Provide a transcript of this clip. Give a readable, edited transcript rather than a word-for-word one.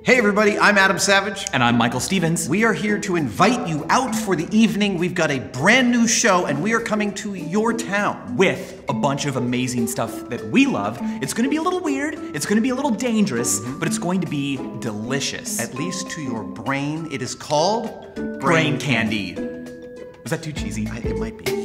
Hey everybody, I'm Adam Savage. And I'm Michael Stevens. We are here to invite you out for the evening. We've got a brand new show and we are coming to your town. With a bunch of amazing stuff that we love. It's gonna be a little weird, it's gonna be a little dangerous, but it's going to be delicious. At least to your brain. It is called Brain Candy. Was that too cheesy? It might be.